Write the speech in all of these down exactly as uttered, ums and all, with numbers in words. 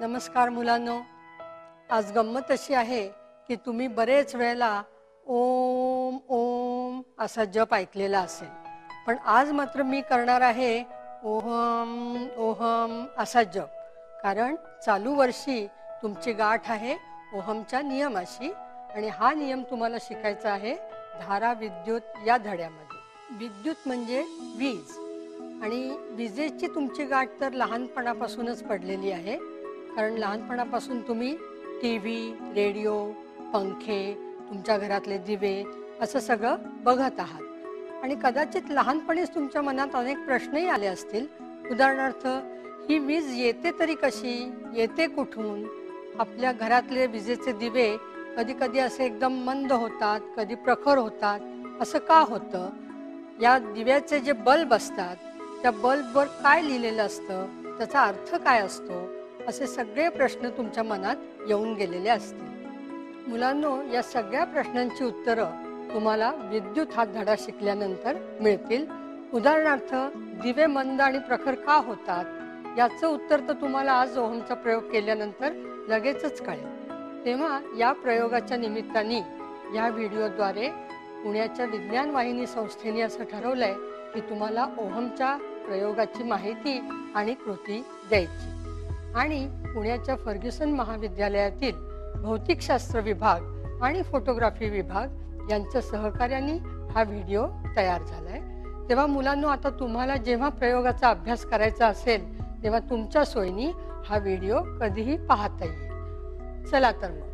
नमस्कार मुलांनो, आज गंमत अशी आहे की तुम्ही बरेच वेळेला ओम ओम असा जप ऐकलेला असेल, पण आज मात्र मी करणार आहे ओहम ओहम असा जप. कारण चालू वर्षी तुमची गाठ आहे ओहमच्या नियमाशी आणि हा नियम तुम्हाला शिकायचा आहे धारा विद्युत या धड्यामध्ये. विद्युत म्हणजे वीज आणि विजेची तुमची गाठ तर लहानपणापासूनच पडलेली आहे. कारण लहानपणापासून तुम्ही टी व्ही, रेडिओ, पंखे, तुमच्या घरातले दिवे असं सगळं बघत आहात आणि कदाचित लहानपणीच तुमच्या मनात अनेक प्रश्नही आले असतील. उदाहरणार्थ, ही वीज येते तरी कशी, येते कुठून? आपल्या घरातले विजेचे दिवे कधी कधी असे एकदम मंद होतात, कधी प्रखर होतात, असं का होतं? या दिव्याचे जे बल्ब असतात त्या बल्बवर काय लिहिलेलं असतं, त्याचा अर्थ काय असतो, असे सगळे प्रश्न तुमच्या मनात येऊन गेलेले असतील. मुलांनो, या सगळ्या प्रश्नांची उत्तरं तुम्हाला विद्युत हा धडा शिकल्यानंतर मिळतील. उदाहरणार्थ, दिवे मंद आणि प्रखर का होतात याचं उत्तर तर तुम्हाला आज ओहमचा प्रयोग केल्यानंतर लगेचच कळेल. तेव्हा या प्रयोगाच्या निमित्ताने या व्हिडिओद्वारे पुण्याच्या विज्ञान वाहिनी संस्थेने असं ठरवलंय की तुम्हाला ओहमच्या प्रयोगाची माहिती आणि कृती द्यायची. आणि पुण्याच्या फर्ग्युसन महाविद्यालयातील भौतिकशास्त्र विभाग आणि फोटोग्राफी विभाग यांच्या सहकार्याने हा व्हिडिओ तयार झालाय. तेव्हा मुलांनो, आता तुम्हाला जेव्हा प्रयोगाचा अभ्यास करायचा असेल तेव्हा तुमच्या सोयीने हा व्हिडिओ कधीही पाहता येईल. चला तर मग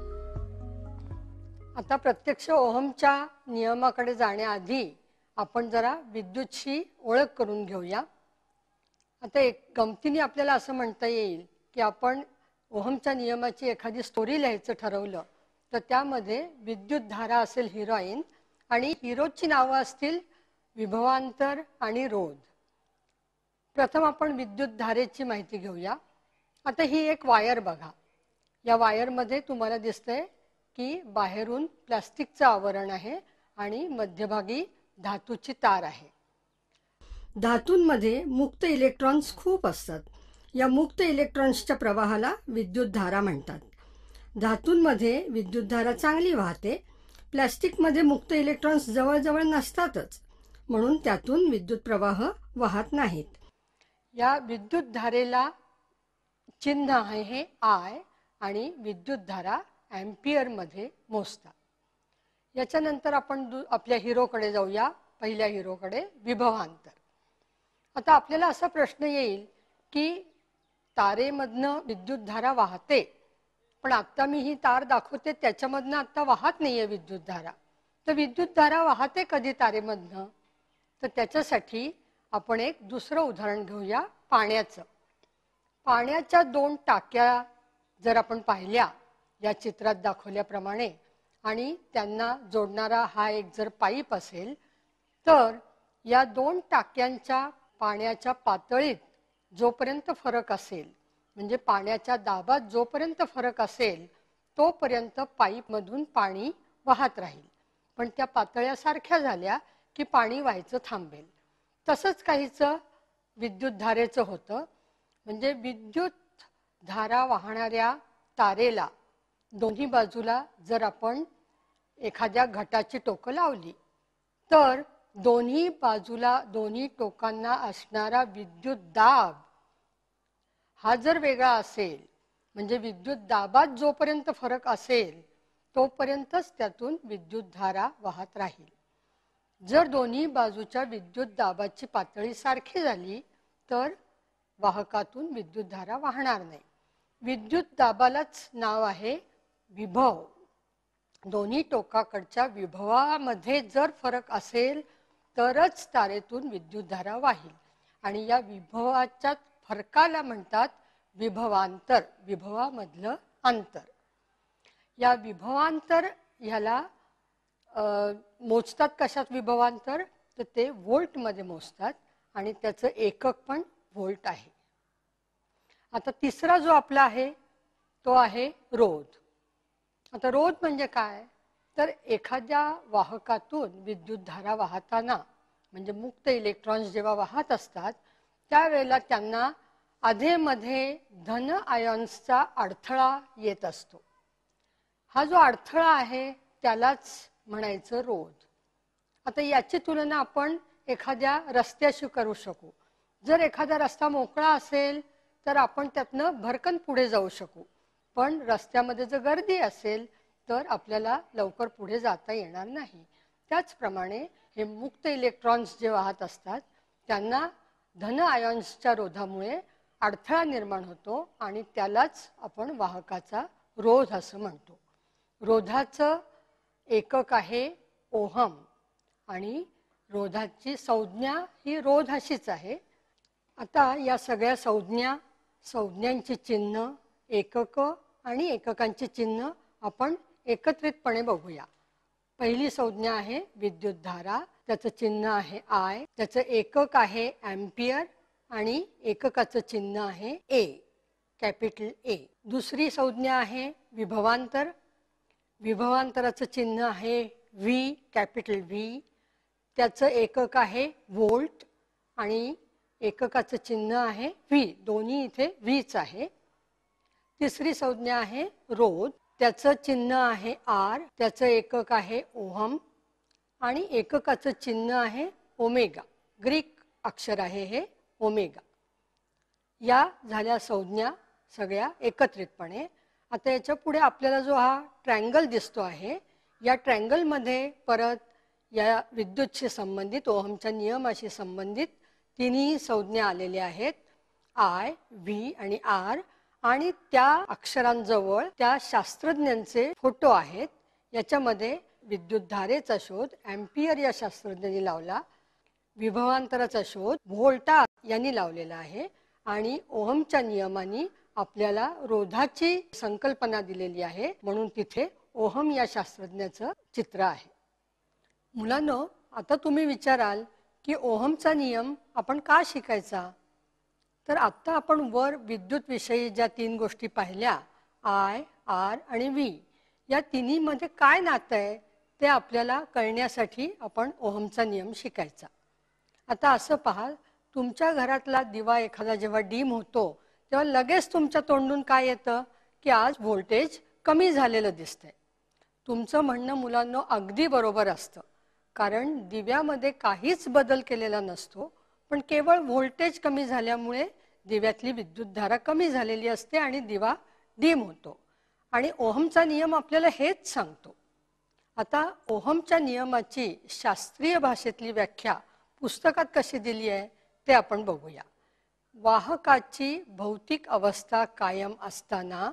आता प्रत्यक्ष ओहमच्या नियमाकडे जाण्याआधी आपण जरा विद्युतशी ओळख करून घेऊया. आता एक गमतीने आपल्याला असं म्हणता येईल की आपण ओहमच्या नियमाची एखादी स्टोरी लिहायचं ठरवलं तर त्यामध्ये विद्युत धारा असेल हिरोईन आणि हिरोची नावं असतील विभवांतर आणि रोध. प्रथम आपण विद्युत धारेची माहिती घेऊया. आता ही एक वायर बघा. या वायरमध्ये तुम्हाला दिसतंय की बाहेरून प्लास्टिकचं आवरण आहे आणि मध्यभागी धातूची तार आहे. धातूंमध्ये मुक्त इलेक्ट्रॉन्स खूप असतात. या मुक्त इलेक्ट्रॉन्सच्या प्रवाहाला विद्युत धारा म्हणतात. धातूंमध्ये विद्युत धारा चांगली वाहते. प्लास्टिकमध्ये मुक्त इलेक्ट्रॉन्स जवळजवळ नसतातच, म्हणून त्यातून विद्युत प्रवाह वाहत नाहीत. या विद्युत धारेला चिन्ह आहे हे आय आणि विद्युत धारा एम्पियर मध्ये मोजतात. याच्यानंतर आपण आपल्या हिरोकडे जाऊया, पहिल्या हिरोकडे, विभवांतर. आता आपल्याला असा प्रश्न येईल की तारेमधनं विद्युत धारा वाहते, पण आता मी ही तार दाखवते त्याच्यामधनं आता वाहत नाहीये विद्युत धारा. तर विद्युत धारा वाहते कधी तारेमधनं? तर त्याच्यासाठी आपण एक दुसरं उदाहरण घेऊया, पाण्याचं. पाण्याच्या दोन टाक्या जर आपण पाहिल्या या चित्रात दाखवल्याप्रमाणे आणि त्यांना जोडणारा हा एक जर पाईप असेल, तर या दोन टाक्यांच्या पाण्याच्या पातळीत जोपर्यंत फरक असेल, म्हणजे पाण्याच्या दाबात जोपर्यंत फरक असेल तोपर्यंत पाईपमधून पाणी वाहत राहील. पण त्या पातळ्या सारख्या झाल्या की पाणी व्हायचं थांबेल. तसंच काहीचं विद्युत धारेचं होतं. म्हणजे विद्युत धारा वाहणाऱ्या तारेला दोन्ही बाजूला जर आपण एखाद्या घटाची टोकं लावली तर दोन्ही बाजूला, दोन्ही टोकांना असणारा विद्युत दाब हा जर वेगळा असेल, म्हणजे विद्युत दाबात जोपर्यंत फरक असेल तोपर्यंतच त्यातून विद्युत धारा वाहत राहील. जर दोन्ही बाजूच्या विद्युत दाबाची पातळी सारखी झाली तर वाहकातून विद्युत धारा वाहणार नाही. विद्युत दाबालाच नाव आहे विभव. दोन्ही टोकाकडच्या विभवामध्ये जर फरक असेल तरच तारेतून विद्युत धारा वाहील आणि या विभवाच्या फरकाला म्हणतात विभवांतर, विभवामधलं अंतर. या विभवांतर ह्याला मोजतात कशात विभवांतर? तर ते व्होल्टमध्ये मोजतात आणि त्याचं एकक पण व्होल्ट आहे. आता तिसरा जो आपला आहे तो आहे रोध. आता रोध म्हणजे काय? तर एखाद्या वाहकातून विद्युत धारा वाहताना, म्हणजे मुक्त इलेक्ट्रॉन्स जेव्हा वाहत असतात त्यावेळेला त्यांना अधेमध्ये धन आयॉन्सचा अडथळा येत असतो. हा जो अडथळा आहे त्यालाच म्हणायचं रोध. आता याची तुलना आपण एखाद्या रस्त्याशी करू शकू. जर एखादा रस्ता मोकळा असेल तर आपण त्यातनं भरकन पुढे जाऊ शकू, पण रस्त्यामध्ये जर गर्दी असेल तर आपल्याला लवकर पुढे जाता येणार नाही. त्याचप्रमाणे हे मुक्त इलेक्ट्रॉन्स जे वाहत असतात त्यांना धन आयॉन्सच्या रोधामुळे अडथळा निर्माण होतो आणि त्यालाच आपण वाहकाचा रोध असं म्हणतो. रोधाचं एकक आहे ओहम आणि रोधाची संज्ञा ही रोध अशीच आहे. आता या सगळ्या संज्ञा, संज्ञांची चिन्ह, एकक आणि एककांची चिन्ह आपण एकत्रितपणे बघूया. पहिली संज्ञा आहे विद्युतधारा, त्याचं चिन्ह आहे आय, त्याचं एकक आहे एम्पियर आणि एककाचं चिन्ह आहे ए, कॅपिटल ए. दुसरी संज्ञा आहे विभवांतर, विभवांतराचं चिन्ह आहे व्ही, कॅपिटल व्ही, त्याचं एकक आहे व्होल्ट आणि एककाचं चिन्ह आहे व्ही, दोन्ही इथे व्हीच आहे. तिसरी संज्ञा आहे रोध, त्याचं चिन्ह आहे आर, त्याचं एकक आहे ओहम आणि एककाचं चिन्ह आहे ओमेगा, ग्रीक अक्षर आहे हे ओमेगा. या झाल्या संज्ञा सगळ्या एकत्रितपणे. आता याच्या पुढे आपल्याला जो हा ट्रँगल दिसतो आहे, या ट्रँगलमध्ये परत या विद्युतशी संबंधित, ओहमच्या नियमाशी संबंधित तिन्ही संज्ञा आलेल्या आहेत, आय, व्ही आणि आर, आणि त्या अक्षरांजवळ त्या शास्त्रज्ञांचे फोटो आहेत. याच्यामध्ये विद्युतधारेचा शोध एम्पियर या शास्त्रज्ञांनी लावला, विभवांतराचा शोध व्होल्टा यांनी लावलेला आहे आणि ओहमच्या नियमांनी आपल्याला रोधाची संकल्पना दिलेली आहे, म्हणून तिथे ओहम या शास्त्रज्ञाचं चित्र आहे. मुलांनो, आता तुम्ही विचाराल की ओहमचा नियम आपण का शिकायचा? तर आता आपण वर विद्युत विषयी ज्या तीन गोष्टी पाहिल्या, आय, आर आणि व्ही, या तिन्हीमध्ये काय नातं आहे ते आपल्याला कळण्यासाठी आपण ओहमचा नियम शिकायचा. आता असं पहा, तुमच्या घरातला दिवा एखादा जेव्हा डीम होतो तेव्हा लगेच तुमच्या तोंडून काय येतं की आज व्होल्टेज कमी झालेलं दिसतंय. तुमचं म्हणणं मुलांनो अगदी बरोबर असतं, कारण दिव्यामध्ये काहीच बदल केलेला नसतो, पण केवळ व्होल्टेज कमी झाल्यामुळे दिव्यातली विद्युतधारा कमी झालेली असते आणि दिवा डीम होतो. आणि ओहमचा नियम आपल्याला हेच सांगतो. आता ओहमच्या नियमाची शास्त्रीय भाषेतली व्याख्या पुस्तकात कशी दिली आहे ते आपण बघूया. वाहकाची भौतिक अवस्था कायम असताना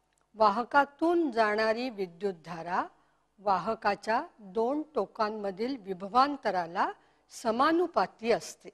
वाहकातून जाणारी विद्युतधारा वाहकाच्या दोन टोकांमधील विभवांतराला समानुपाती असते.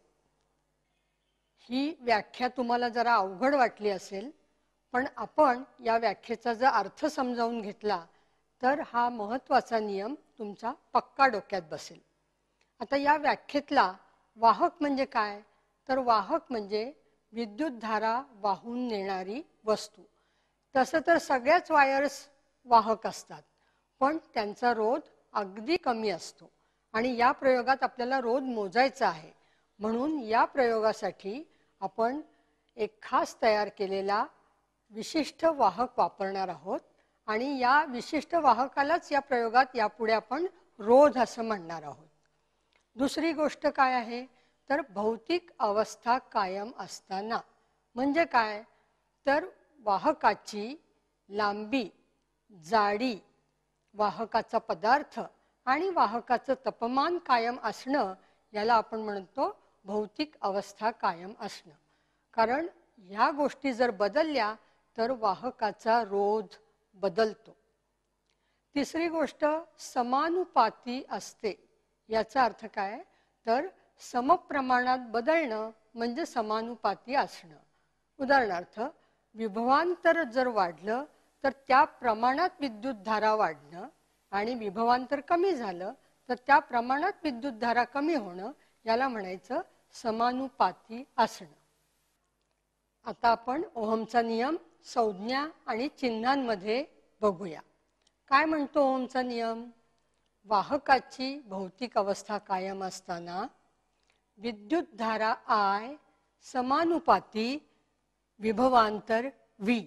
ही व्याख्या तुम्हाला जरा अवघड वाटली असेल, पण आपण या व्याख्येचा जर अर्थ समजावून घेतला तर हा महत्त्वाचा नियम तुमचा पक्का डोक्यात बसेल. आता या व्याख्येतला वाहक म्हणजे काय? तर वाहक म्हणजे विद्युतधारा वाहून नेणारी वस्तू. तसं तर सगळ्याच वायर्स वाहक असतात, पण त्यांचा रोध अगदी कमी असतो आणि या प्रयोगात आपल्याला रोध मोजायचा आहे. म्हणून या प्रयोगासाठी आपण एक खास तयार केलेला विशिष्ट वाहक वापरणार आहोत आणि या विशिष्ट वाहकालाच या प्रयोगात यापुढे आपण रोध असं म्हणणार आहोत. दुसरी गोष्ट काय आहे तर भौतिक अवस्था कायम असताना म्हणजे काय? तर वाहकाची लांबी, जाडी, वाहकाचा पदार्थ आणि वाहकाचं तापमान कायम असणं याला आपण म्हणतो भौतिक अवस्था कायम असणं. कारण ह्या गोष्टी जर बदलल्या तर वाहकाचा रोध बदलतो. तिसरी गोष्ट समानुपाती असते. याचा अर्थ काय? तर समप्रमाणात बदलणं म्हणजे समानुपाती असणं. उदाहरणार्थ, विभवांतर जर वाढलं तर त्या प्रमाणात विद्युतधारा वाढणं आणि विभवांतर कमी झालं तर त्या प्रमाणात विद्युतधारा कमी होणं याला म्हणायचं समानुपाती असणं. आता आपण ओहमचा नियम संज्ञा आणि चिन्हांमध्ये बघूया. काय म्हणतो ओहमचा नियम? वाहकाची भौतिक अवस्था कायम असताना विद्युतधारा आय समानुपाती विभवांतर व्ही.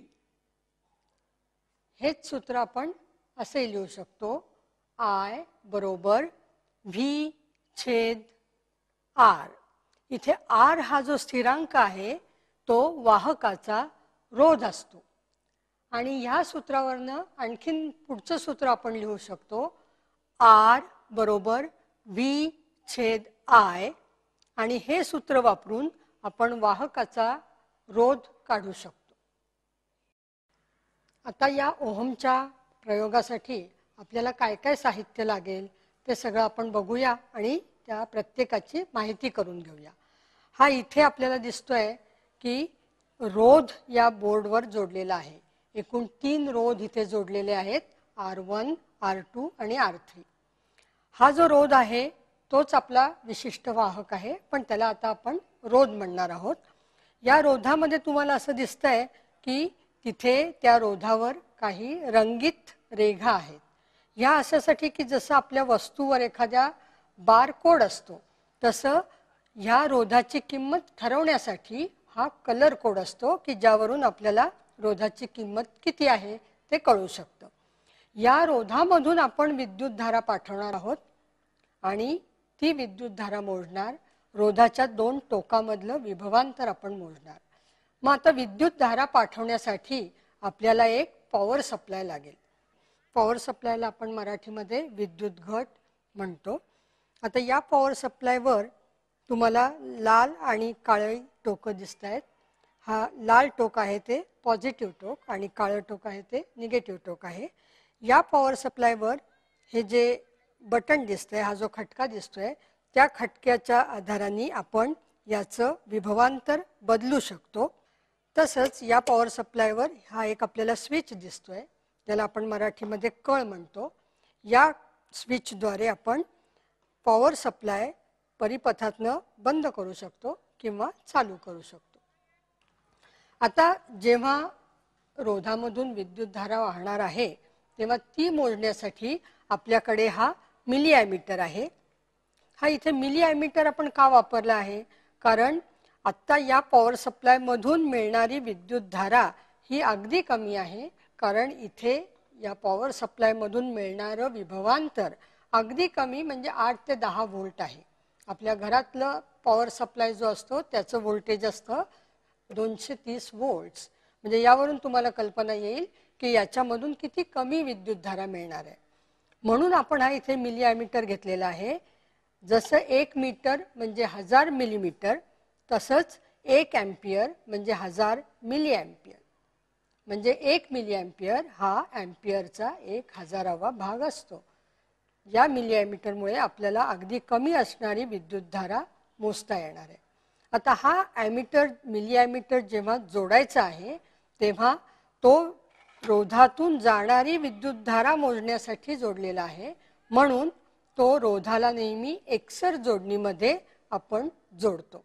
हेच सूत्र आपण असे लिहू शकतो, आय बरोबर व्ही छेद आर. इथे आर हा जो स्थिरांक आहे तो वाहकाचा रोध असतो. आणि ह्या सूत्रावरनं आणखीन पुढचं सूत्र आपण लिहू शकतो, आर बरोबर व्ही छेद आय. आणि हे सूत्र वापरून आपण वाहकाचा रोध काढू शकतो. आता या ओहमच्या प्रयोगासाठी आपल्याला काय काय साहित्य लागेल ते सगळं आपण बघूया आणि त्या प्रत्येकाची माहिती करून घेऊया. हा इथे आपल्याला दिसतोय की रोध या बोर्डवर जोडलेला आहे. एकूण तीन रोध इथे जोडलेले आहेत, आर वन, आर टू आणि आर थ्री. हा जो रोध आहे तोच आपला विशिष्ट वाहक आहे, पण त्याला आता आपण रोध म्हणणार आहोत. या रोधामध्ये तुम्हाला असं दिसतंय की तिथे त्या रोधावर काही रंगीत रेघा आहेत. ह्या अशासाठी की जसं आपल्या वस्तूवर एखाद्या बारकोड असतो तसं ह्या रोधाची किंमत ठरवण्यासाठी हा कलर कोड असतो की ज्यावरून आपल्याला रोधाची किंमत किती आहे ते कळू शकतं. या रोधामधून आपण विद्युतधारा पाठवणार आहोत आणि ती विद्युतधारा मोजणार. रोधाच्या दोन टोकामधलं विभवांतर आपण मोजणार. मग आता विद्युतधारा पाठवण्यासाठी आपल्याला एक पॉवर सप्लाय लागेल. पॉवर सप्लायला आपण मराठीमध्ये विद्युत घट म्हणतो. आता या पॉवर सप्लायवर तुम्हाला लाल आणि काळे टोकं दिसत आहेत. हा लाल टोक आहे ते पॉझिटिव्ह टोक आणि काळं टोक आहे ते निगेटिव्ह टोक आहे. या पॉवर सप्लायवर हे जे बटन दिसतंय, हा जो खटका दिसतोय, त्या खटक्याच्या आधाराने आपण याचं विभवांतर बदलू शकतो. तसंच या पॉवर सप्लायवर हा एक आपल्याला स्विच दिसतोय, त्याला आपण मराठीमध्ये कळ म्हणतो. या स्विचद्वारे आपण पॉवर सप्लाय परिपथातनं बंद करू शकतो किंवा चालू करू शकतो. आता जेव्हा रोधामधून विद्युतधारा वाहणार आहे तेव्हा ती मोजण्यासाठी आपल्याकडे हा मिली ॲमीटर आहे. हा इथे मिली ॲमीटर आपण का वापरला आहे? कारण आत्ता या पॉवर सप्लायमधून मिळणारी विद्युतधारा ही अगदी कमी आहे. कारण इथे या पॉवर सप्लायमधून मिळणारं विभवांतर अगदी कमी म्हणजे आठ ते दहा व्होल्ट आहे. आपल्या घरातलं पॉवर सप्लाय जो असतो त्याचं व्होल्टेज असतं दोनशे तीस व्होल्ट्स. म्हणजे यावरून तुम्हाला कल्पना येईल की याच्यामधून किती कमी विद्युतधारा मिळणार आहे. म्हणून आपण हा इथे मिली ॲमीटर घेतलेला आहे. जसं एक मीटर म्हणजे हजार मिलीमीटर, तसंच एक ॲम्पियर म्हणजे हजार मिली ॲम्पियर. म्हणजे एक मिली ॲम्पियर हा ॲम्पियरचा एक हजारावा भाग असतो. या मिली ॲमीटरमुळे आपल्याला अगदी कमी असणारी विद्युतधारा मोजता येणार आहे. आता हा ॲमीटर मिली ॲमीटर जेव्हा जोडायचा आहे तेव्हा तो रोधातून जाणारी विद्युतधारा मोजण्यासाठी जोडलेला आहे. म्हणून तो रोधाला नेहमी एकसर जोडणीमध्ये आपण जोडतो.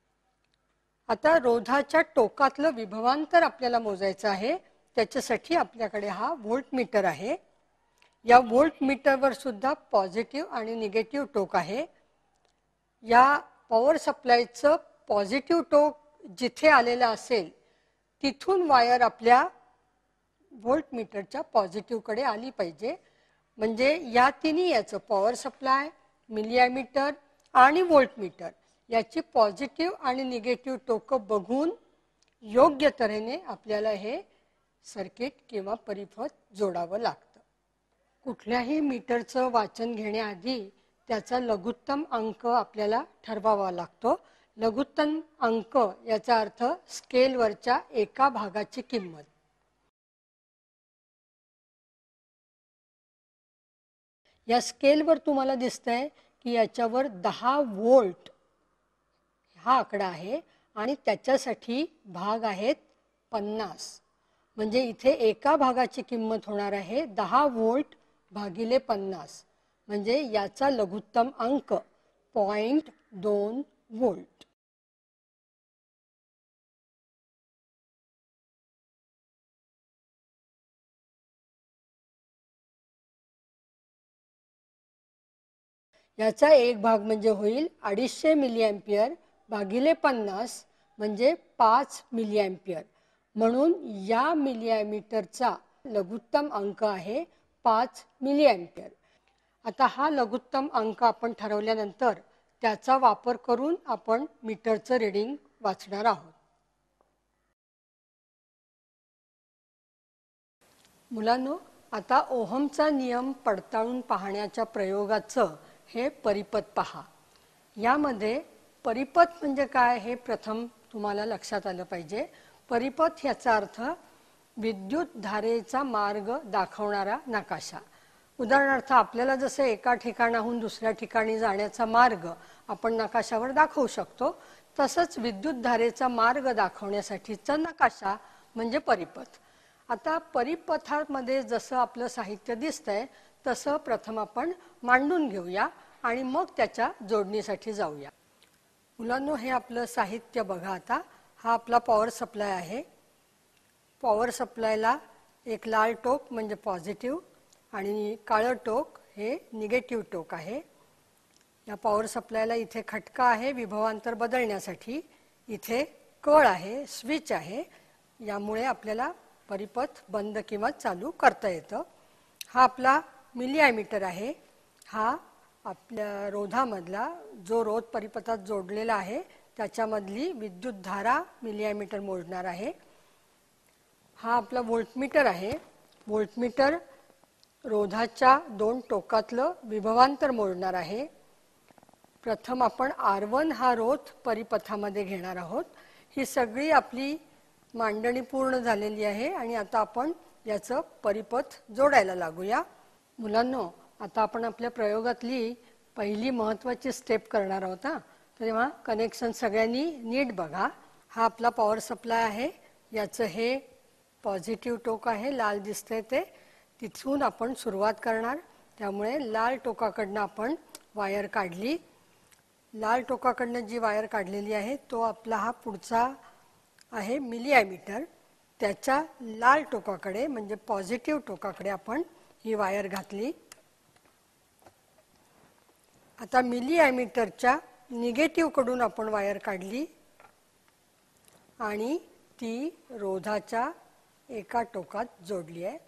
आता रोधाच्या टोकातलं विभवांतर आपल्याला मोजायचं आहे. त्याच्यासाठी आपल्याकडे हा व्होल्टमीटर आहे. या व्होल्टमीटरवर सुद्धा पॉझिटिव्ह आणि निगेटिव्ह टोक आहे. या पॉवर सप्लायचं पॉझिटिव्ह टोक जिथे आलेलं असेल तिथून वायर आपल्या व्होल्टमीटरच्या पॉझिटिव्हकडे आली पाहिजे. म्हणजे या तिन्ही याचं पॉवर सप्लाय, मिली ॲमीटर आणि व्होल्टमीटर याची पॉझिटिव्ह आणि निगेटिव्ह टोकं बघून योग्य तऱ्हेने आपल्याला हे सर्किट किंवा परिपथ जोडावं लागतं. कुठल्याही मीटरचं वाचन घेण्याआधी त्याचा लघुत्तम अंक आपल्याला ठरवावा लागतो. लघुत्तम अंक याचा अर्थ स्केलवरच्या एका भागाची किंमत. या स्केलवर तुम्हाला दिसतंय की याच्यावर दहा व्होल्ट हा आकडा आहे आणि त्याच्यासाठी भाग आहेत पन्नास. म्हणजे इथे एका भागाची किंमत होणार आहे दहा व्होल्ट भागिले पन्नास. म्हणजे याचा लघुत्तम अंक पॉइंट दोन व्होल्ट. याचा एक भाग म्हणजे होईल अडीचशे मिली ॲम्पियर भागिले पन्नास म्हणजे पाच मिली ॲम्पियर. म्हणून या मिली ॲम्पीयरचा लघुत्तम अंक आहे पाच मिली ॲम्पीयर. आता हा लघुत्तम अंक आपण ठरवल्यानंतर त्याचा वापर करून आपण मीटरचं रीडिंग वाचणार आहोत. मुलांनो, आता ओहमचा नियम पडताळून पाहण्याच्या प्रयोगाचं हे परिपथ पहा. यामध्ये परिपथ म्हणजे काय हे प्रथम तुम्हाला लक्षात आलं पाहिजे. परिपथ याचा अर्थ विद्युत धारेचा मार्ग दाखवणारा नकाशा. उदाहरणार्थ आपल्याला जसं एका ठिकाणाहून दुसऱ्या ठिकाणी जाण्याचा मार्ग आपण नकाशावर दाखवू शकतो, तसंच विद्युत धारेचा मार्ग दाखवण्यासाठीचा नकाशा म्हणजे परिपथ. आता परिपथामध्ये जसं आपलं साहित्य दिसतंय तसं प्रथम आपण मांडून घेऊया आणि मग त्याच्या जोडणीसाठी जाऊया. मुलांनो, हे आपलं साहित्य बघा. आता हा आपला पॉवर सप्लाय आहे. पॉवर सप्लायला एक लाल टोक म्हणजे पॉझिटिव्ह आणि काळं टोक हे निगेटिव्ह टोक आहे. या पॉवर सप्लायला इथे खटका आहे विभवांतर बदलण्यासाठी. इथे कळ आहे, स्विच आहे. यामुळे आपल्याला परिपथ बंद किंवा चालू करता येतं. हा आपला मिली ॲमीटर आहे. हा आपल्या रोधामधला जो रोध परिपथात जोडलेला आहे त्याच्यामधली विद्युत धारा मिली ॲमीटर मोजणार आहे. हा आपला व्होल्टमीटर आहे. व्होल्टमीटर रोधाच्या दोन टोकातलं विभवांतर मोजणार आहे. प्रथम आपण आर वन हा रोध परिपथामध्ये घेणार आहोत. ही सगळी आपली मांडणी पूर्ण झालेली आहे आणि आता आपण याचं परिपथ जोडायला लागूया. मुलांनो, आता आपण आपल्या प्रयोगातली पहिली महत्त्वाची स्टेप करणार आहोत. तेव्हा कनेक्शन सगळ्यांनी नीट बघा. हा आपला पॉवर सप्लाय आहे. याचं हे पॉझिटिव्ह टोक आहे, लाल दिसतंय ते. तिथून आपण सुरुवात करणार. त्यामुळे लाल टोकाकडनं आपण वायर काढली. लाल टोकाकडनं जी वायर काढलेली आहे तो आपला हा पुढचा आहे मिली ॲमीटर. त्याच्या लाल टोकाकडे म्हणजे पॉझिटिव्ह टोकाकडे आपण ही वायर घातली. आता मिली ॲमीटरच्या निगेटिव्ह कडून आपण वायर काढली आणि ती रोधाच्या एका टोकात जोडली आहे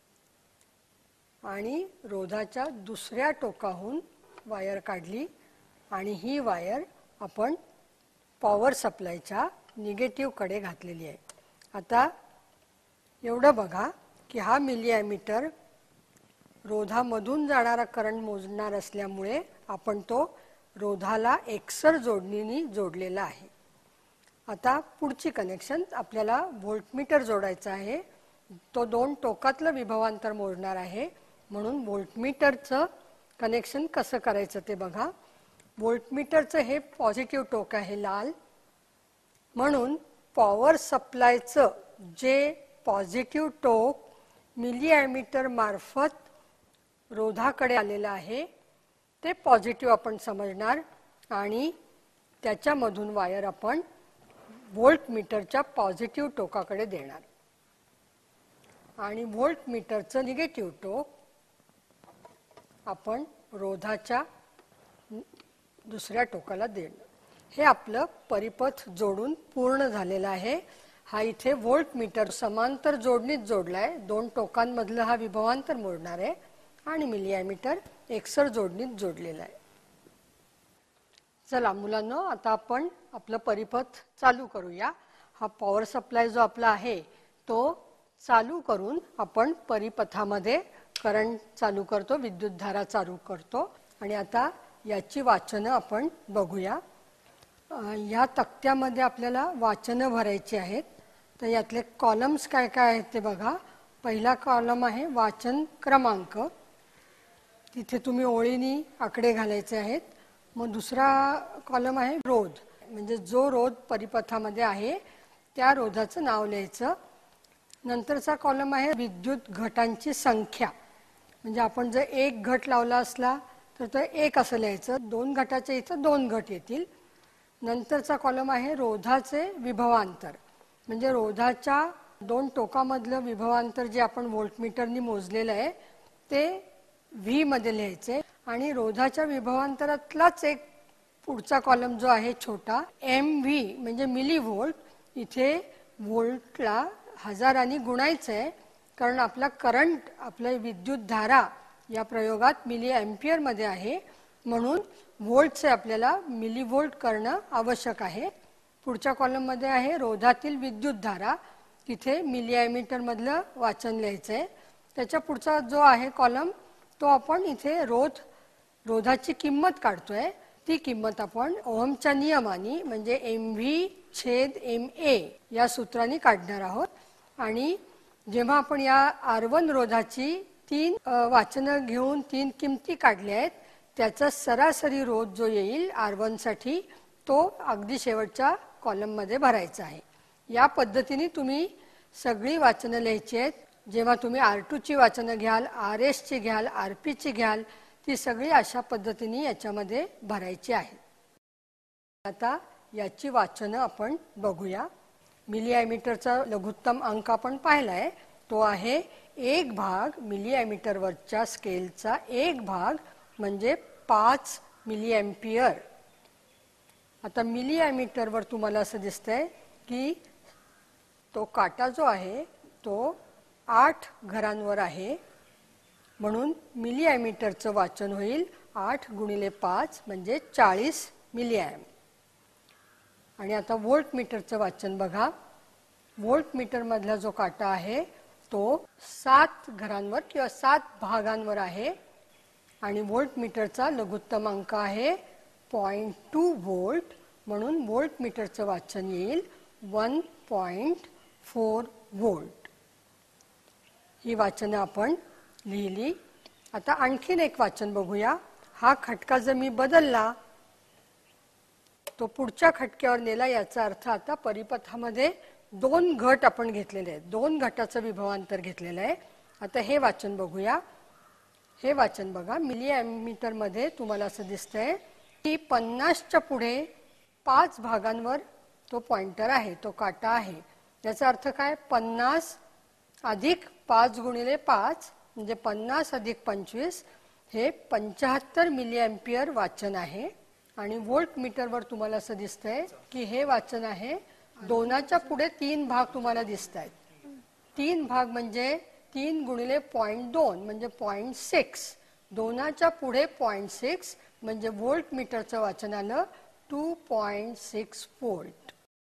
आणि रोधाच्या दुसऱ्या टोकाहून वायर काढली आणि ही वायर आपण पॉवर सप्लायच्या निगेटिव्ह कडे घातलेली आहे. आता एवढं बघा की हा मिली ॲमीटर रोधामधून जाणारा करंट मोजणार असल्यामुळे आपण तो रोधाला एकसर जोडणीने जोडलेला आहे. आता पुढची कनेक्शन आपल्याला व्होल्टमीटर जोडायचा आहे. तो दोन टोकातलं विभवांतर मोजणार आहे. म्हणून व्होल्टमीटरचं कनेक्शन कसं करायचं ते बघा. व्होल्टमीटरचं हे पॉझिटिव्ह टोक आहे लाल. म्हणून पॉवर सप्लायचं जे पॉझिटिव्ह टोक मिली ॲमीटर मार्फत रोधाकडे आलेलं आहे ते पॉझिटिव्ह आपण समजणार आणि त्याच्यामधून वायर आपण व्होल्टमीटरच्या पॉझिटिव्ह टोकाकडे देणार आणि व्होल्टमीटरचं निगेटिव्ह टोक आपण रोधाच्या दुसऱ्या टोकाला देणार. हे आपलं परिपथ जोडून पूर्ण झालेलं आहे. हा इथे व्होल्टमीटर समांतर जोडणीत जोडलाय. दोन टोकांमधलं हा विभवांतर मोजणार आहे आणि मिली ॲमीटर एकसर जोडणीत जोडलेला आहे. चला मुलांनो, आता आपण आपलं परिपथ चालू करूया. हा पॉवर सप्लाय जो आपला आहे तो चालू करून आपण परिपथामध्ये करंट चालू करतो, विद्युतधारा चालू करतो. आणि आता याची वाचनं आपण बघूया. या तक्त्यामध्ये आपल्याला वाचनं भरायची आहेत. तर यातले कॉलम्स काय काय आहेत ते बघा. पहिला कॉलम आहे वाचन क्रमांक. तिथे तुम्ही ओळीनी आकडे घालायचे आहेत. मग दुसरा कॉलम आहे रोध, म्हणजे जो रोध परिपथामध्ये आहे त्या रोधाचं नाव लिहायचं. नंतरचा कॉलम आहे विद्युत घटांची संख्या, म्हणजे आपण जर एक घट लावला असला तर तो एक असं लिहायचं. दोन घटाच्या इथं दोन घट येतील. नंतरचा कॉलम आहे रोधाचे विभवांतर, म्हणजे रोधाच्या दोन टोकामधलं विभवांतर जे आपण व्होल्टमीटरनी मोजलेलं आहे ते व्ही मध्ये लिहायचे. आणि रोधाच्या विभवांतरातलाच एक पुढचा कॉलम जो आहे छोटा एम व्ही म्हणजे मिली व्होल्ट, इथे व्होल्टला हजारांनी गुणायचं आहे, कारण आपला करंट, आपलं विद्युतधारा या प्रयोगात मिली एम्पियर मध्ये आहे, म्हणून व्होल्टचे आपल्याला मिली व्होल्ट करणं आवश्यक आहे. पुढच्या कॉलममध्ये आहे रोधातील विद्युतधारा, तिथे मिली एमीटर मधलं वाचन लिहायचं आहे. त्याच्या पुढचा जो आहे कॉलम तो आपण इथे रोध रोधाची किंमत काढतोय. ती किंमत आपण ओहमच्या नियमाने म्हणजे एम व्ही छेद एम ए या सूत्राने काढणार आहोत. आणि जेव्हा आपण या आर वन रोधाची तीन वाचनं घेऊन तीन किमती काढल्या आहेत, त्याचा सरासरी रोध जो येईल आर वन साठी तो अगदी शेवटच्या कॉलम मध्ये भरायचा आहे. या पद्धतीने तुम्ही सगळी वाचनं लिहायची आहेत. जेव्हा तुम्ही आर टू ची वाचनं घ्याल, आर एस ची घ्याल, आर पी ची घ्याल, ती सगळी अशा पद्धतीने याच्यामध्ये भरायची आहेत. आता याची वाचनं आपण बघूया. मिली एमीटरचा लघुत्तम अंक आपण पाहिलाय, तो आहे एक भाग मिली एमीटर वरच्या स्केलचा एक भाग म्हणजे पाच मिली एम्पियर. आता मिली एमीटर वर तुम्हाला असं दिसतंय की तो काटा जो आहे तो आठ घरांवर आहे, म्हणून मिली एमीटरचं वाचन होईल आठ गुणिले पाच म्हणजे चाळीस मिली एम. आणि आता व्होल्ट मीटरचं वाचन बघा. व्होल्ट मीटर मधला जो काटा आहे तो सात घरांवर किंवा सात भागांवर आहे, आणि व्होल्ट मीटरचा लघुत्तम अंक आहे पॉइंट टू व्होल्ट, म्हणून व्होल्ट मीटरचं वाचन येईल वन पॉइंट फोर व्होल्ट. ही वाचनं आपण लिहिली. आता आणखीन एक वाचन बघूया. हा खटका जर मी बदलला तो पुढच्या खटक्यावर नेला, याचा अर्थ आता परिपथामध्ये दोन घट आपण घेतलेले आहेत, दोन घटाचं विभवांतर घेतलेलं आहे. आता हे वाचन बघूया. हे वाचन बघा. मिली एमीटर मध्ये तुम्हाला असं दिसतंय की पन्नासच्या पुढे पाच भागांवर तो पॉइंटर आहे, तो काटा आहे. याचा अर्थ काय? पन्नास अधिक पाच गुणिले पाच म्हणजे पन्नास अधिक पंचवीस हे पंचाहत्तर मिली एम्पियर वाचन आहे. आणि व्होल्ट मीटरवर तुम्हाला असं दिसतंय की हे वाचन आहे दोनाच्या पुढे तीन भाग तुम्हाला दिसत आहेत. तीन भाग म्हणजे तीन गुणिले पॉइंट दोन म्हणजे पॉइंट सिक्स. दोनाच्या पुढे पॉइंट सिक्स म्हणजे व्होल्ट मीटरचं वाचन आलं टू पॉइंट सिक्स व्होल्ट.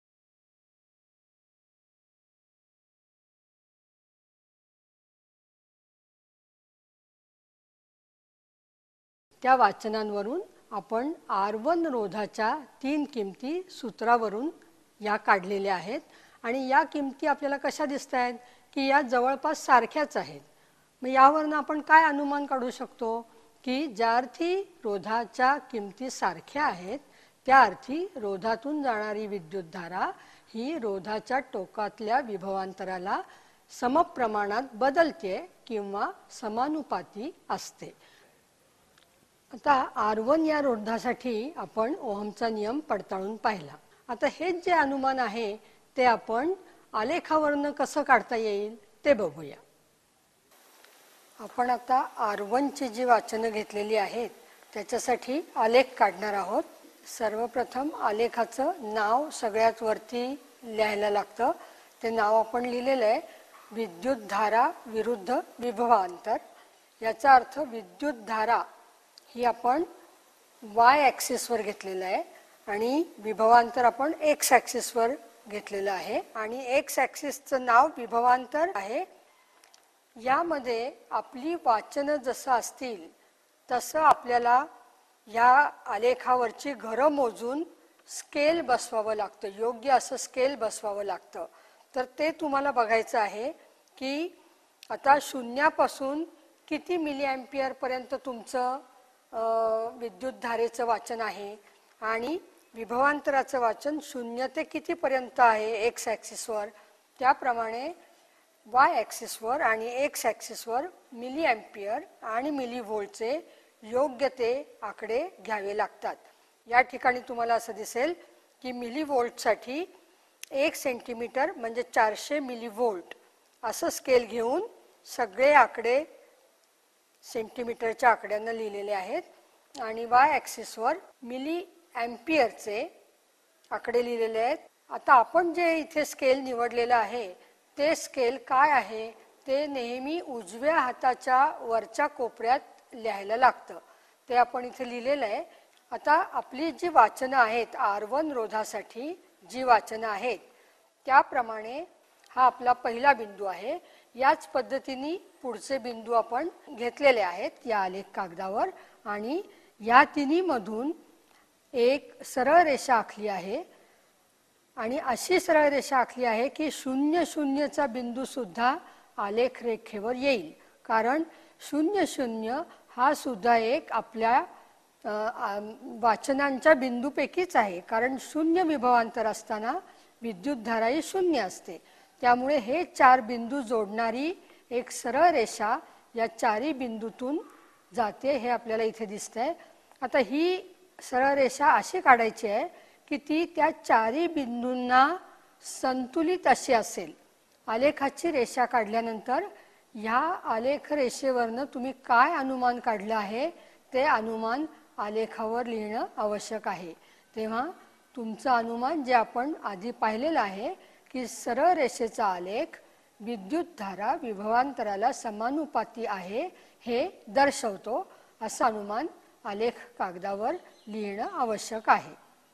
त्या वाचनांवरून आपण आर वन रोधाच्या तीन किमती सूत्रावरून या काढलेल्या आहेत. आणि या किमती आपल्याला कशा दिसत आहेत की या जवळपास सारख्याच आहेत. मग यावरून आपण काय अनुमान काढू शकतो की ज्या अर्थी रोधाच्या किमती सारख्या आहेत त्या अर्थी रोधातून जाणारी विद्युतधारा ही रोधाच्या टोकातल्या विभवांतराला समप्रमाणात बदलते किंवा समानुपाती असते. आता आर वन या रोधासाठी आपण ओहमचा नियम पडताळून पाहिला. आता हे जे अनुमान आहे ते आपण आलेखावरून कसं काढता येईल ते बघूया. आपण आता आर वन ची जी वाचनं घेतलेली आहेत त्याच्यासाठी आलेख काढणार आहोत. सर्वप्रथम आलेखाचं नाव सगळ्यात वरती लिहायला लागतं. ते नाव आपण लिहिलेलं आहे विद्युतधारा विरुद्ध विभवांतर. याचा अर्थ विद्युतधारा ही आपण वाय ॲक्सिस वर घेतलेलं आहे आणि विभवांतर आपण एक्स ॲक्सिस वर घेतलेलं आहे. आणि एक्स ॲक्सिसचं नाव विभवांतर आहे. यामध्ये आपली वाचनं जसं असतील तसं आपल्याला या आलेखावरची घरं मोजून स्केल बसवावं लागतं, योग्य असं स्केल बसवावं लागतं. तर ते तुम्हाला बघायचं आहे की आता शून्यापासून किती मिली एम्पियर पर्यंत तुमचं विद्युतधारेचं वाचन आहे आणि विभवांतराचं वाचन शून्य ते किती पर्यंत आहे एक्स ॲक्सिसवर. त्याप्रमाणे वाय ॲक्सिसवर आणि एक्स ॲक्सिसवर मिली एम्पियर आणि मिली व्होल्टचे योग्य ते आकडे घ्यावे लागतात. या ठिकाणी तुम्हाला असं दिसेल की मिली व्होल्टसाठी एक सेंटीमीटर म्हणजे चारशे मिली व्होल्ट असं स्केल घेऊन सगळे आकडे सेंटीमीटरच्या आकड्यांना लिहिलेले आहेत. आणि वाय ॲक्सिसवर मिली एम्पियरचे आकडे लिहिलेले आहेत. आता आपण जे इथे स्केल निवडलेलं आहे ते स्केल काय आहे ते नेहमी उजव्या हाताच्या वरच्या कोपऱ्यात लिहायला लागतं. ते आपण इथे लिहिलेलं आहे. आता आपली जी वाचनं आहेत आर वन रोधासाठी जी वाचनं आहेत त्याप्रमाणे हा आपला पहिला बिंदू आहे. याच पद्धतीने पुढचे बिंदू आपण घेतलेले आहेत या आलेख कागदावर आणि या तिन्ही मधून एक सरळ रेषा आखली आहे आणि अशी सरळ रेषा आखली आहे की शून्य शून्यचा बिंदू सुद्धा आलेख रेखेवर येईल. कारण शून्य शून्य हा सुद्धा एक आपल्या वाचनांच्या बिंदूपैकीच आहे. कारण शून्य विभवांतर असताना विद्युतधारा ही शून्य असते. त्यामुळे हे चार बिंदू जोडणारी एक सरळ रेषा या चारी बिंदूतून जाते हे आपल्याला इथे दिसतंय. आता ही सरळ रेषा अशी काढायची आहे की ती त्या चारी बिंदूंना संतुलित अशी असेल. आलेखाची रेषा काढल्यानंतर ह्या आलेख रेषेवरनं तुम्ही काय अनुमान काढलं आहे ते अनुमान आलेखावर लिहिणं आवश्यक आहे. तेव्हा तुमचं अनुमान जे आपण आधी पाहिलेलं आहे की सरळ रेषेचा आलेख विद्युतधारा विभवांतराला समानुपाती आहे हे दर्शवतो असं अनुमान आलेख कागदावर लिहिणं आवश्यक आहे.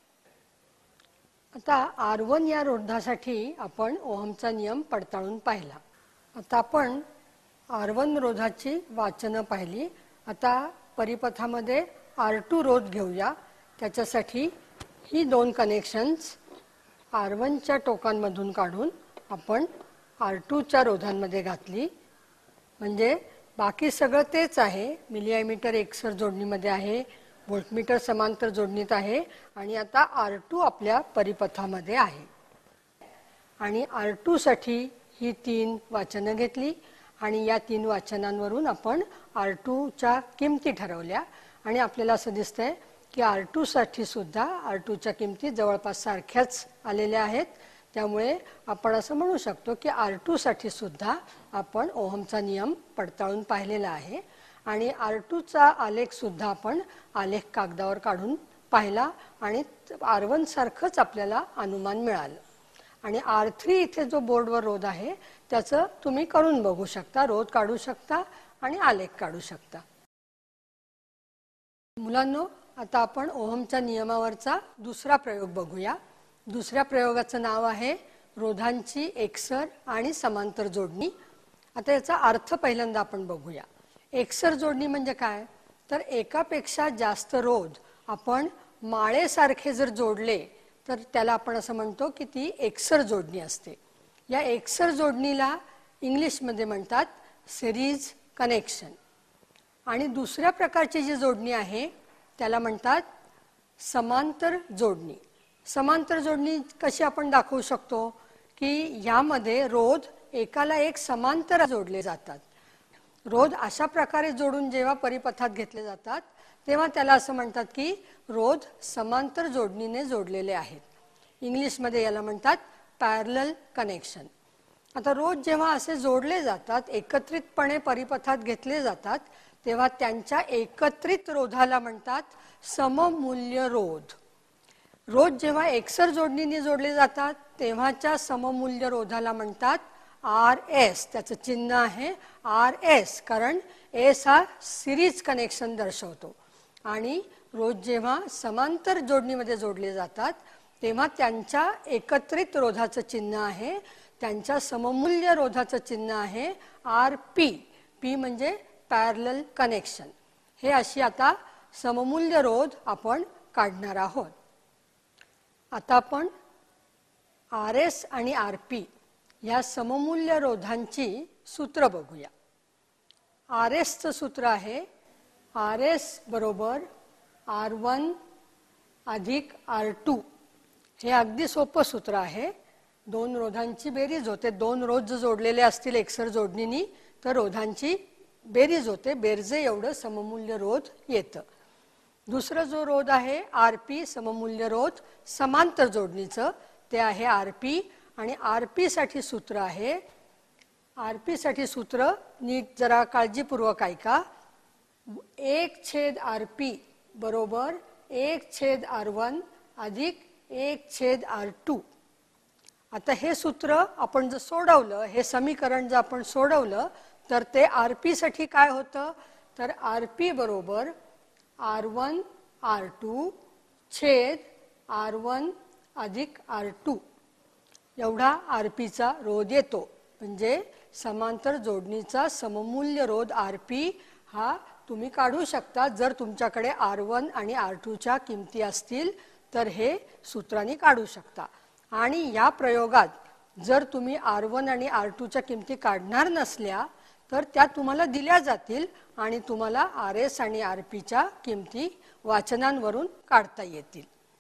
आता आर वन या रोधासाठी आपण ओहमचा नियम पडताळून पाहिला. आता आपण आर वन रोधाची वाचनं पाहिली. आता परिपथामध्ये आर टू रोध घेऊया. त्याच्यासाठी ही दोन कनेक्शन्स आर वनच्या टोकांमधून काढून आपण आर टूच्या रोधांमध्ये घातली. म्हणजे बाकी सगळं तेच आहे. मिलीमीटर एकसर जोडणीमध्ये आहे, व्होल्टमीटर समांतर जोडणीत आहे आणि आता आर टू आपल्या परिपथामध्ये आहे. आणि आर टू साठी ही तीन वाचनं घेतली आणि या तीन वाचनांवरून आपण आर टूच्या किमती ठरवल्या आणि आपल्याला असं दिसतंय की आर टू साठी सुद्धा आर टूच्या किमती जवळपास सारख्याच आलेल्या आहेत. त्यामुळे आपण असं म्हणू शकतो की आर टू साठी सुद्धा आपण ओहमचा नियम पडताळून पाहिलेला आहे आणि आर टूचा आलेख सुद्धा आपण आलेख कागदावर काढून पाहिला आणि आर वन सारखंच आपल्याला अनुमान मिळालं. आणि आर थ्री इथे जो बोर्डवर रोध आहे त्याचं तुम्ही करून बघू शकता, रोध काढू शकता आणि आलेख काढू शकता. मुलांनो, आता आपण ओहमच्या नियमावरचा दुसरा प्रयोग बघूया. दुसऱ्या प्रयोगाचं नाव आहे रोधांची एकसर आणि समांतर जोडणी. आता याचा अर्थ पहिल्यांदा आपण बघूया. एकसर जोडणी म्हणजे काय तर एकापेक्षा जास्त रोध आपण माळेसारखे जर जोडले तर त्याला आपण असं म्हणतो की ती एकसर जोडणी असते. या एकसर जोडणीला इंग्लिशमध्ये म्हणतात सिरीज कनेक्शन. आणि दुसऱ्या प्रकारची जी जोडणी आहे त्याला म्हणतात समांतर जोडणी. समांतर जोडणी कशी आपण दाखवू शकतो की यामध्ये रोध एकाला एक समांतर जोडले जातात. रोध अशा प्रकारे जोडून जेव्हा परिपथात घेतले जातात तेव्हा त्याला असं म्हणतात की रोध समांतर जोडणीने जोडलेले आहेत. इंग्लिशमध्ये याला म्हणतात पॅरलल कनेक्शन. आता रोध जेव्हा असे जोडले जातात, एकत्रितपणे परिपथात घेतले जातात, तेव्हा त्यांच्या एकत्रित रोधाला म्हणतात सममूल्य रोध. रोध जेव्हा एकसर जोडणीने जोडले जातात तेव्हाच्या सममूल्य रोधाला म्हणतात आर एस. त्याचं चिन्ह आहे आर एस, कारण एस हा सिरीज कनेक्शन दर्शवतो. आणि रोध जेव्हा समांतर जोडणीमध्ये जोडले जातात तेव्हा त्यांच्या एकत्रित रोधाचं चिन्ह आहे, त्यांच्या सममूल्य रोधाचं चिन्ह आहे आर पी. पी म्हणजे पॅरलल कनेक्शन. हे अशी आता सममूल्य रोध आपण काढणार आहोत. आता आपण आर एस आणि आर पी या सममूल्य रोधांची सूत्र बघूया. आर एसचं सूत्र आहे आर एस बरोबर आर वन अधिक आर टू. हे अगदी सोपं सूत्र आहे. दोन रोधांची बेरीज होते. दोन रोध जोडलेले असतील एकसर जोडणीनी तर रोधांची बेरीज होते. बेरजे एवढं सममूल्य रोध येतं. दुसरं जो रोध आहे आर पी सममूल्य रोध समांतर जोडणीचं ते आहे आर पी. आणि आर पी साठी सूत्र आहे, आर पी साठी सूत्र नीट जरा काळजीपूर्वक ऐका. एक छेद आर पी बरोबर एक छेद आर वन अधिक एक छेद आर टू. आता हे सूत्र आपण जर सोडवलं, हे समीकरण जर आपण सोडवलं तर ते आर पी साठी काय होतं, तर आर पी बरोबर आर वन आर टू छेद आर वन अधिक आर टू एवढा आर पीचा रोध येतो. म्हणजे समांतर जोडणीचा सममूल्य रोध आर पी हा तुम्ही काढू शकता. जर तुमच्याकडे आर वन आणि आर टू च्या किमती असतील तर हे सूत्राने काढू शकता. आणि या प्रयोगात जर तुम्ही आर वन आणि आर टू च्या किमती काढणार नसल्या तर त्या तुम्हाला दिल्या जातील आणि तुम्हाला आर एस आणि आर पी च्या किमती वाचनांवरून काढता येतील.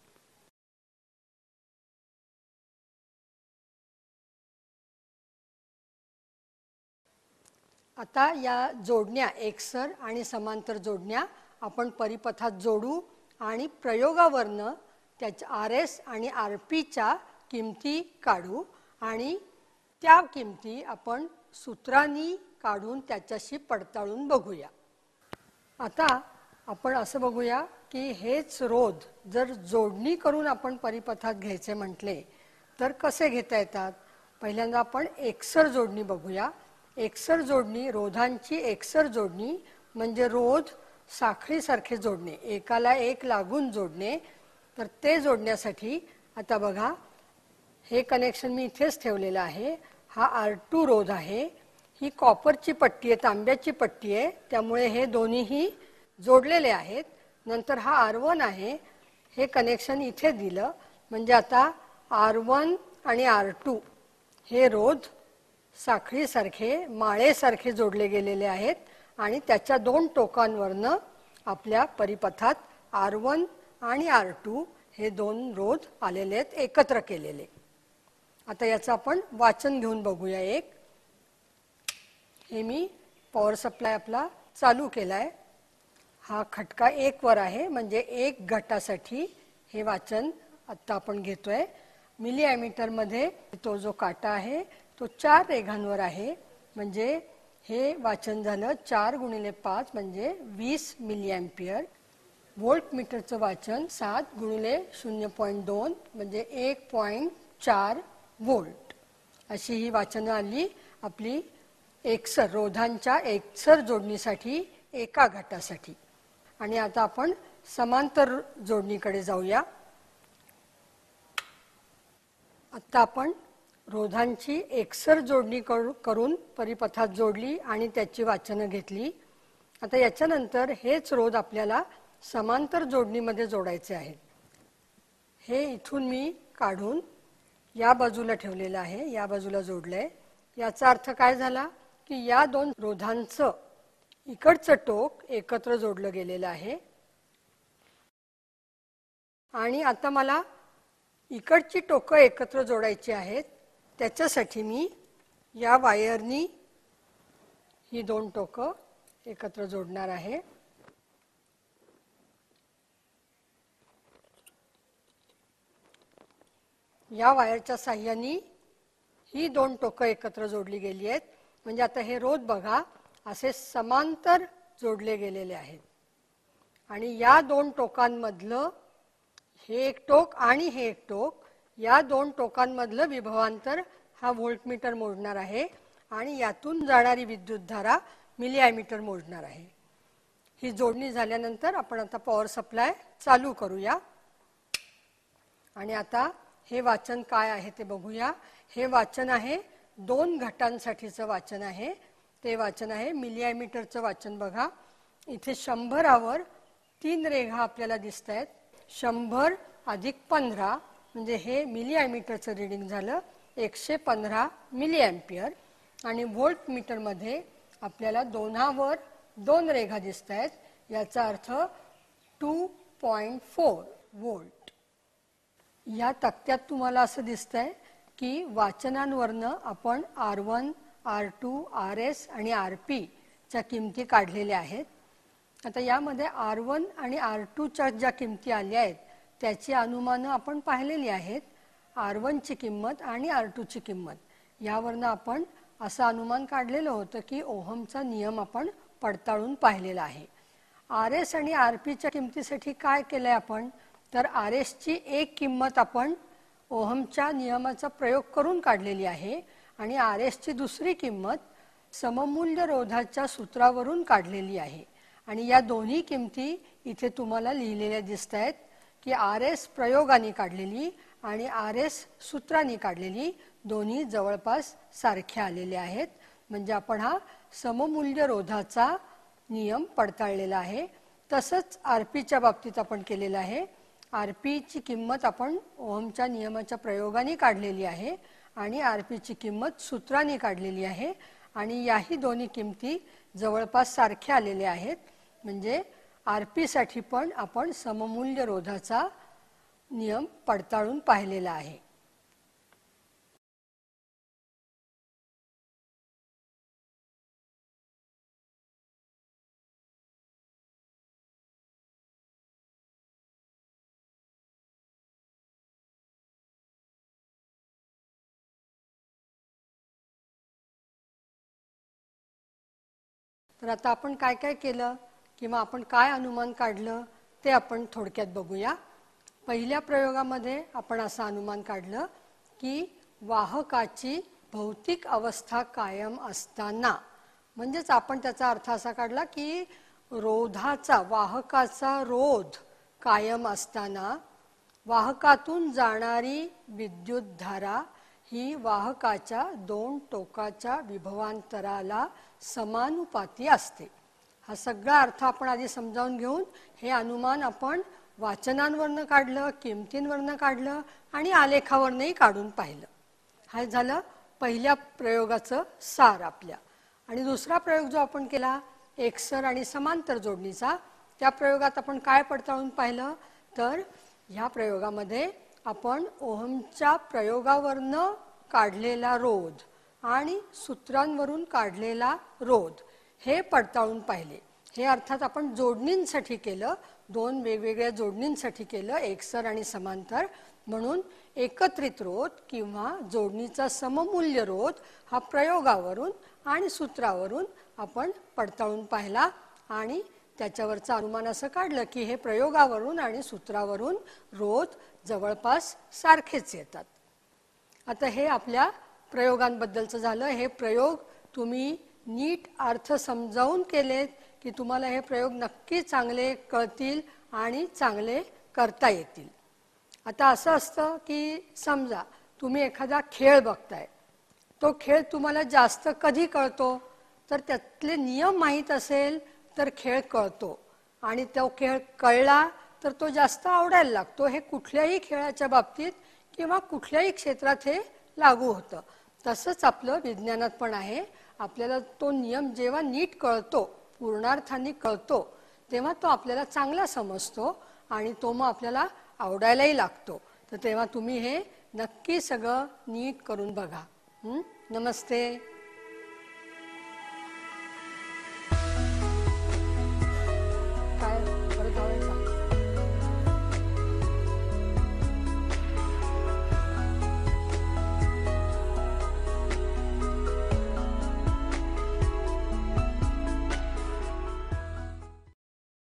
आता या जोडण्या एकसर आणि समांतर जोडण्या आपण परिपथात जोडू आणि प्रयोगावरनं त्याच्या आर एस आणि आर पी च्या किमती काढू आणि त्या किमती आपण सूत्रांनी काढून त्याच्याशी पडताळून बघूया. आता आपण असं बघूया की हेच रोध जर जोडणी करून आपण परिपथात घ्यायचे म्हटले तर कसे घेता येतात. पहिल्यांदा आपण एकसर जोडणी बघूया. एकसर जोडणी, रोधांची एकसर जोडणी म्हणजे रोध साखळीसारखे जोडणे, एकाला एक लागून जोडणे. तर ते जोडण्यासाठी आता बघा, हे कनेक्शन मी इथेच ठेवलेलं आहे. हा आर टू रोध आहे, ही कॉपरची पट्टी आहे, तांब्याची पट्टी आहे, त्यामुळे हे दोन्हीही जोडलेले आहेत. नंतर हा आर वन आहे, हे कनेक्शन इथे दिलं म्हणजे आता आर वन आणि आर टू हे रोध साखळीसारखे माळेसारखे जोडले गेलेले आहेत आणि त्याच्या दोन टोकांवरनं आपल्या परिपथात आर वन आणि आर टू हे दोन रोध आलेले आहेत, एकत्र केलेले. आता याचं आपण वाचन घेऊन बघूया. एक हे मी पॉवर सप्लाय आपला चालू केलाय. हा खटका एक वर आहे म्हणजे एक घटासाठी हे वाचन आता आपण घेतोय. मिली ॲमीटर मध्ये तो जो काटा आहे तो चार रेघांवर आहे म्हणजे हे वाचन झालं चार गुणिले पाच म्हणजे वीस मिली ॲम्पियर. व्होल्ट मीटरचं वाचन सात गुणिले शून्य पॉईंट दोन म्हणजे एक पॉईंट चार व्होल्ट. अशी ही वाचनं आली आपली एकसर रोधांच्या एकसर जोडणीसाठी एका घटासाठी. आणि आता आपण समांतर जोडणीकडे जाऊया. आता आपण रोधांची एकसर जोडणी करून परिपथात जोडली आणि त्याची वाचनं घेतली. आता याच्यानंतर हेच रोध आपल्याला समांतर जोडणीमध्ये जोडायचे आहेत. हे इथून मी काढून या बाजूला ठेवलेलं आहे, या बाजूला जोडलंय. याचा अर्थ काय झाला की या दोन रोधांचं इकडचं टोक एकत्र जोडलं गेलेलं आहे आणि आता मला इकडची टोकं एकत्र जोडायची आहेत. त्याच्यासाठी मी या वायरनी ही दोन टोकं एकत्र जोडणार आहे. या वायरच्या साहाय्याने ही दोन टोकं एकत्र जोडली गेली आहेत. म्हणजे आता हे रोध बघा असे समांतर जोडले गेलेले आहेत आणि या दोन टोकांमधलं हे एक टोक आणि हे एक टोक, या दोन टोकांमधलं विभवांतर हा व्होल्टमीटर मोजणार आहे आणि यातून जाणारी विद्युतधारा मिली ॲमीटर मोजणार आहे. ही जोडणी झाल्यानंतर आपण आता पॉवर सप्लाय चालू करूया. आणि आता हे वाचन काय आहे ते बघूया. हे वाचन आहे दोन घटांसाठीचं वाचन आहे. ते वाचन आहे मिली ॲमीटरचं वाचन. बघा इथे शंभरावर तीन रेघा आपल्याला दिसत आहेत. शंभर अधिक पंधरा म्हणजे हे मिली ॲमीटरचं रिडिंग झालं एकशे पंधरा मिली ॲम्पियर. आणि व्होल्ट मीटरमध्ये आपल्याला दोन्हावर दोन रेघा दिसत आहेत. याचा earth two point four volt. या तक्त्यात तुम्हाला असं दिसतंय की वाचनांवरनं आपण R one, R two, R S आणि आर पी च्या किमती काढलेल्या आहेत. आता यामध्ये आर वन आणि आर टू च्या ज्या किमती आल्या आहेत त्याची अनुमानं आपण पाहिलेली आहेत. आर वन ची किंमत आणि आर टू ची किंमत यावरनं आपण असं अनुमान काढलेलं होतं की ओहमचा नियम आपण पडताळून पाहिलेला आहे. आर एस आणि आर पी च्या किमतीसाठी काय केलंय आपण, तर आर एस ची एक किंमत आपण ओहमच्या नियमाचा प्रयोग करून काढलेली आहे आणि आर एसची दुसरी किंमत सममूल्य रोधाच्या सूत्रावरून काढलेली आहे. आणि या दोन्ही किमती इथे तुम्हाला लिहिलेल्या दिसत आहेत की आर एस प्रयोगाने काढलेली आणि आर एस सूत्राने काढलेली दोन्ही जवळपास सारख्या आलेल्या आहेत. म्हणजे आपण हा सममूल्य रोधाचा नियम पडताळलेला आहे. तसंच आर पीच्या बाबतीत आपण केलेलं आहे. आर पीची किंमत आपण ओहमच्या नियमाच्या प्रयोगाने काढलेली आहे आणि आर पीची किंमत सूत्राने काढलेली आहे आणि याही दोन्ही किमती जवळपास सारख्या आलेल्या आहेत. म्हणजे आर पीसाठी पण आपण सममूल्य रोधाचा नियम पडताळून पाहिलेला आहे. तर आता आपण काय काय केलं किंवा आपण काय अनुमान काढलं ते आपण थोडक्यात बघूया. पहिल्या प्रयोगामध्ये आपण असं अनुमान काढलं की वाहकाची भौतिक अवस्था कायम असताना, म्हणजेच आपण त्याचा अर्थ असा काढला की रोधाचा वाहकाचा रोध कायम असताना वाहकातून जाणारी विद्युतधारा ही वाहकाच्या दोन टोकाच्या विभवांतराला समानुपाती असते. हा सगळा अर्थ आपण आधी समजावून घेऊन हे अनुमान आपण वाचनांवरनं काढलं, किमतींवरनं काढलं आणि आलेखावरनंही काढून पाहिलं. हा झालं पहिल्या प्रयोगाचं सार आपल्या. आणि दुसरा प्रयोग जो आपण केला एकसर आणि समांतर जोडणीचा, त्या प्रयोगात आपण काय पडताळून पाहिलं तर ह्या प्रयोगामध्ये आपण ओहमच्या प्रयोगावरनं काढलेला रोध आणि सूत्रांवरून काढलेला रोध हे पडताळून पाहिले. हे अर्थात आपण जोडणींसाठी केलं, दोन वेगवेगळ्या जोडणींसाठी केलं, एकसर आणि समांतर. म्हणून एकत्रित रोध किंवा जोडणीचा सममूल्य रोध हा प्रयोगावरून आणि सूत्रावरून आपण पडताळून पाहिला आणि त्याच्यावरचं अनुमान असं काढलं की हे प्रयोगावरून आणि सूत्रावरून रोध जवळपास सारखेच येतात. आता हे आपल्या प्रयोगांबद्दलचं झालं. हे प्रयोग तुम्ही नीट अर्थ समजावून केलेत की तुम्हाला हे प्रयोग नक्की चांगले कळतील आणि चांगले करता येतील. आता असं असतं की समजा तुम्ही एखादा खेळ बघताय, तो खेळ तुम्हाला जास्त कधी कळतो तर त्यातले नियम माहीत असेल तर खेळ कळतो आणि तो खेळ कळला तर तो जास्त आवडायला लागतो. हे कुठल्याही खेळाच्या बाबतीत किंवा कुठल्याही क्षेत्रात हे लागू होतं. तसंच आपलं विज्ञानात पण आहे. आपल्याला तो नियम जेव्हा नीट कळतो, पूर्णार्थाने कळतो, तेव्हा तो आपल्याला चांगला समजतो आणि तो मग आपल्याला आवडायलाही लागतो. तर तेव्हा तुम्ही हे नक्की सगळं नीट करून बघा. नमस्ते.